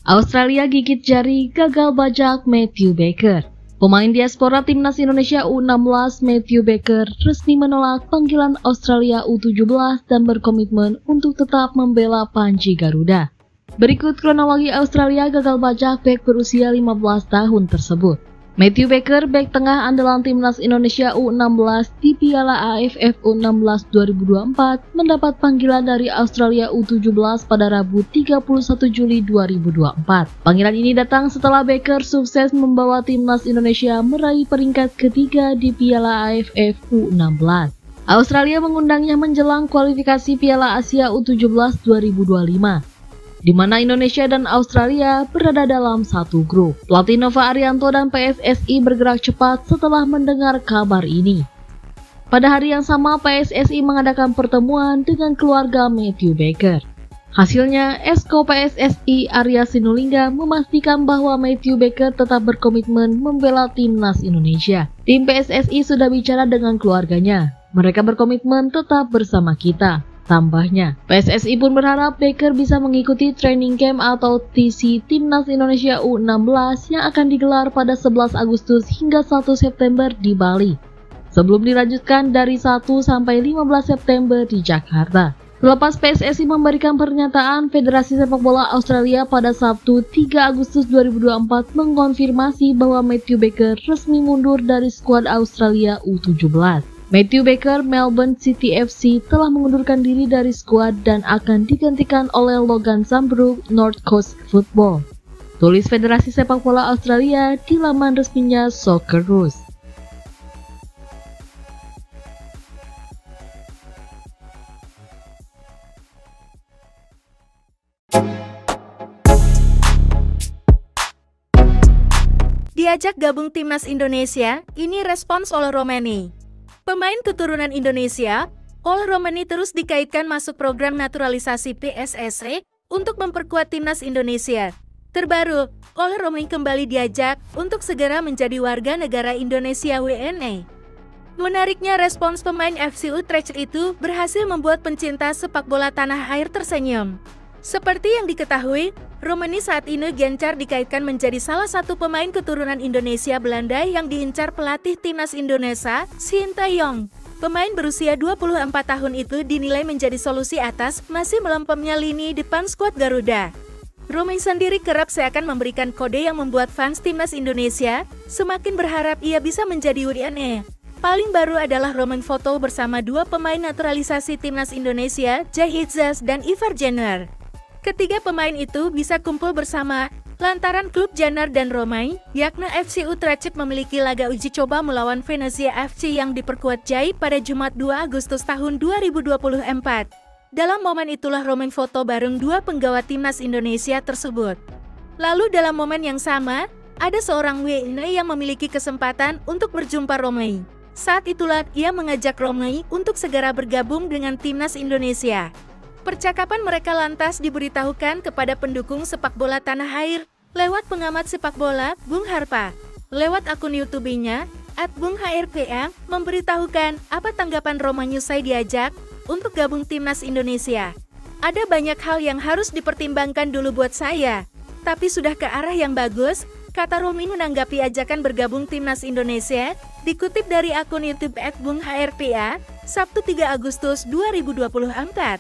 Australia gigit jari, gagal bajak Matthew Baker. Pemain diaspora timnas Indonesia U16 Matthew Baker resmi menolak panggilan Australia U17 dan berkomitmen untuk tetap membela Panji Garuda. Berikut kronologi Australia gagal bajak bek berusia 15 tahun tersebut. Matthew Baker, bek tengah andalan timnas Indonesia U16 di Piala AFF U16 2024, mendapat panggilan dari Australia U17 pada Rabu 31 Juli 2024. Panggilan ini datang setelah Baker sukses membawa timnas Indonesia meraih peringkat ketiga di Piala AFF U16. Australia mengundangnya menjelang kualifikasi Piala Asia U17 2025. Di mana Indonesia dan Australia berada dalam satu grup. Pelatih Nova Arianto dan PSSI bergerak cepat setelah mendengar kabar ini. Pada hari yang sama, PSSI mengadakan pertemuan dengan keluarga Matthew Baker. Hasilnya, Esko PSSI Arya Sinulinga memastikan bahwa Matthew Baker tetap berkomitmen membela timnas Indonesia. Tim PSSI sudah bicara dengan keluarganya. Mereka berkomitmen tetap bersama kita. Tambahnya, PSSI pun berharap Baker bisa mengikuti training camp atau TC Timnas Indonesia U16 yang akan digelar pada 11 Agustus hingga 1 September di Bali, sebelum dilanjutkan dari 1 sampai 15 September di Jakarta. Selepas PSSI memberikan pernyataan, Federasi Sepak Bola Australia pada Sabtu 3 Agustus 2024 mengkonfirmasi bahwa Matthew Baker resmi mundur dari skuad Australia U17. Matthew Baker, Melbourne City FC, telah mengundurkan diri dari skuad dan akan digantikan oleh Logan Sambrook, North Coast Football. Tulis Federasi Sepak Bola Australia di laman resminya Socceroos. Diajak gabung timnas Indonesia, ini respons oleh Romani. Pemain keturunan Indonesia, Ol Romani terus dikaitkan masuk program naturalisasi PSSI untuk memperkuat timnas Indonesia. Terbaru, Ol Romani kembali diajak untuk segera menjadi warga negara Indonesia WNA. Menariknya, respons pemain FC Utrecht itu berhasil membuat pencinta sepak bola tanah air tersenyum. Seperti yang diketahui, Romani saat ini gencar dikaitkan menjadi salah satu pemain keturunan Indonesia Belanda yang diincar pelatih timnas Indonesia, Shin Tae-yong. Pemain berusia 24 tahun itu dinilai menjadi solusi atas masih melempemnya lini depan skuad Garuda. Romani sendiri kerap seakan memberikan kode yang membuat fans timnas Indonesia semakin berharap ia bisa menjadi WNA. Paling baru adalah Romani foto bersama dua pemain naturalisasi timnas Indonesia, Jahid Zas dan Ivar Jenner. Ketiga pemain itu bisa kumpul bersama lantaran klub Jenner dan Romani, yakni FC Utrecht memiliki laga uji coba melawan Venezia FC yang diperkuat Jai pada Jumat 2 Agustus tahun 2024. Dalam momen itulah Romani foto bareng dua penggawa timnas Indonesia tersebut. Lalu dalam momen yang sama, ada seorang WNA yang memiliki kesempatan untuk berjumpa Romani. Saat itulah ia mengajak Romani untuk segera bergabung dengan timnas Indonesia. Percakapan mereka lantas diberitahukan kepada pendukung sepak bola tanah air lewat pengamat sepak bola, Bung Harpa. Lewat akun YouTube-nya, @BungHRPA, memberitahukan apa tanggapan Romani usai diajak untuk gabung timnas Indonesia. Ada banyak hal yang harus dipertimbangkan dulu buat saya, tapi sudah ke arah yang bagus, kata Romani menanggapi ajakan bergabung timnas Indonesia, dikutip dari akun YouTube @BungHRPA, Sabtu 3 Agustus 2024.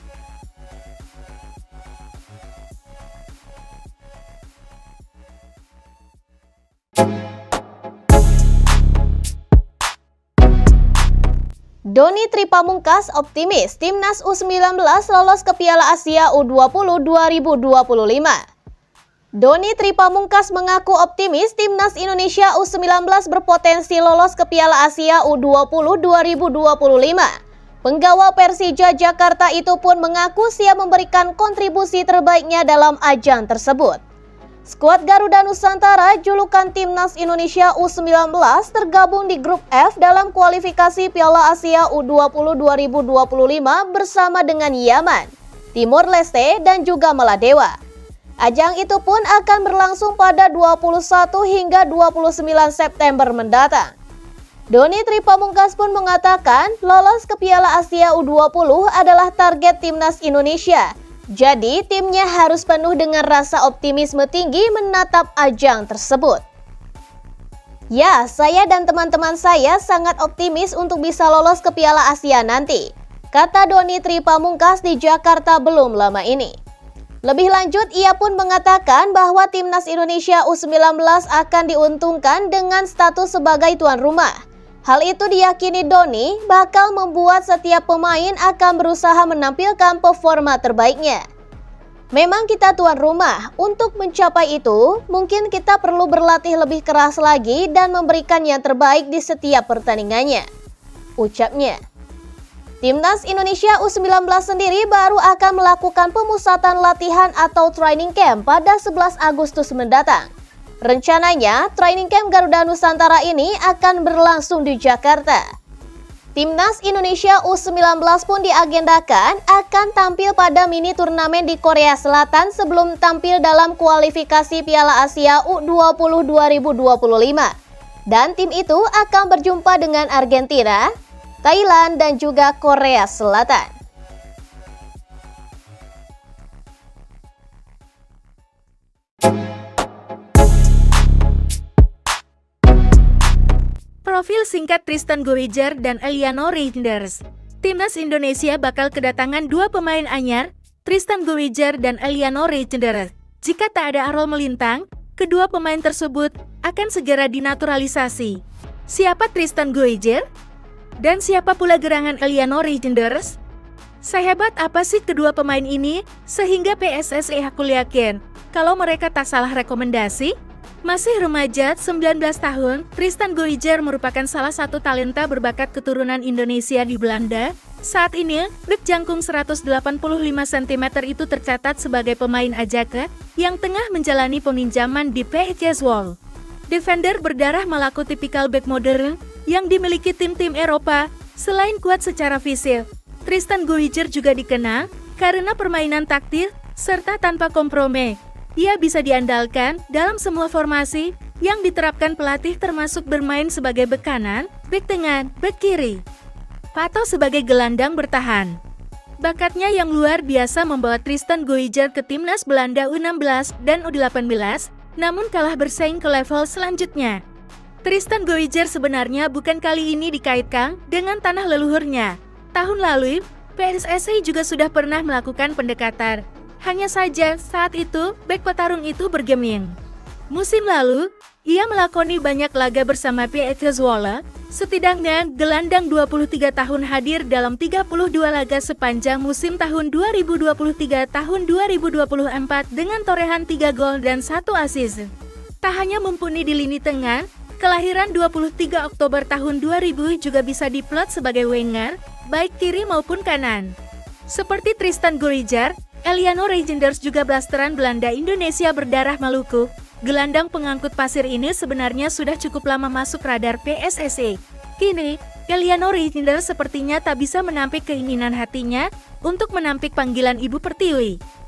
Doni Tripamungkas optimis Timnas U19 lolos ke Piala Asia U20 2025. Doni Tripamungkas mengaku optimis Timnas Indonesia U19 berpotensi lolos ke Piala Asia U20 2025. Penggawa Persija Jakarta itu pun mengaku siap memberikan kontribusi terbaiknya dalam ajang tersebut. Skuad Garuda Nusantara julukan Timnas Indonesia U19 tergabung di grup F dalam kualifikasi Piala Asia U20 2025 bersama dengan Yaman, Timor Leste, dan juga Maladewa. Ajang itu pun akan berlangsung pada 21 hingga 29 September mendatang. Doni Tripamungkas pun mengatakan lolos ke Piala Asia U20 adalah target Timnas Indonesia. Jadi, timnya harus penuh dengan rasa optimisme tinggi menatap ajang tersebut. Ya, saya dan teman-teman saya sangat optimis untuk bisa lolos ke Piala Asia nanti, kata Doni Tripamungkas di Jakarta belum lama ini. Lebih lanjut, ia pun mengatakan bahwa Timnas Indonesia U19 akan diuntungkan dengan status sebagai tuan rumah. Hal itu diyakini Doni bakal membuat setiap pemain akan berusaha menampilkan performa terbaiknya. Memang kita tuan rumah, untuk mencapai itu, mungkin kita perlu berlatih lebih keras lagi dan memberikan yang terbaik di setiap pertandingannya, ucapnya. Timnas Indonesia U19 sendiri baru akan melakukan pemusatan latihan atau training camp pada 11 Agustus mendatang. Rencananya, training camp Garuda Nusantara ini akan berlangsung di Jakarta. Timnas Indonesia U19 pun diagendakan akan tampil pada mini turnamen di Korea Selatan sebelum tampil dalam kualifikasi Piala Asia U20 2025. Dan tim itu akan berjumpa dengan Argentina, Thailand, dan juga Korea Selatan. Profil singkat Tristan Goijer dan Eliano Reijnders. Timnas Indonesia bakal kedatangan dua pemain anyar, Tristan Goijer dan Eliano Reijnders. Jika tak ada Arol melintang, kedua pemain tersebut akan segera dinaturalisasi. Siapa Tristan Goijer? Dan siapa pula gerangan Eliano Reijnders? Sehebat apa sih kedua pemain ini sehingga PSSI aku yakin kalau mereka tak salah rekomendasi? Masih remaja 19 tahun, Tristan Goijer merupakan salah satu talenta berbakat keturunan Indonesia di Belanda. Saat ini, bek jangkung 185 cm itu tercatat sebagai pemain Ajax yang tengah menjalani peminjaman di PSV Zwolle. Defender berdarah Malako tipikal bek modern yang dimiliki tim-tim Eropa. Selain kuat secara fisik, Tristan Goijer juga dikenal karena permainan taktis serta tanpa kompromi. Ia bisa diandalkan dalam semua formasi yang diterapkan pelatih termasuk bermain sebagai bek kanan, bek tengah, bek kiri, atau sebagai gelandang bertahan. Bakatnya yang luar biasa membawa Tristan Goijer ke timnas Belanda U16 dan U18, namun kalah bersaing ke level selanjutnya. Tristan Goijer sebenarnya bukan kali ini dikaitkan dengan tanah leluhurnya. Tahun lalu, PSSI juga sudah pernah melakukan pendekatan. Hanya saja saat itu, bek petarung itu bergeming. Musim lalu, ia melakoni banyak laga bersama PSV Zwolle. Setidaknya, gelandang 23 tahun hadir dalam 32 laga sepanjang musim tahun 2023-2024 dengan torehan 3 gol dan 1 assist. Tak hanya mumpuni di lini tengah, kelahiran 23 Oktober tahun 2000 juga bisa diplot sebagai winger, baik kiri maupun kanan. Seperti Tristan Goijer, Eliano Reijnders juga blasteran Belanda Indonesia berdarah Maluku. Gelandang pengangkut pasir ini sebenarnya sudah cukup lama masuk radar PSSI. Kini, Eliano Reijnders sepertinya tak bisa menampik keinginan hatinya untuk menampik panggilan Ibu Pertiwi.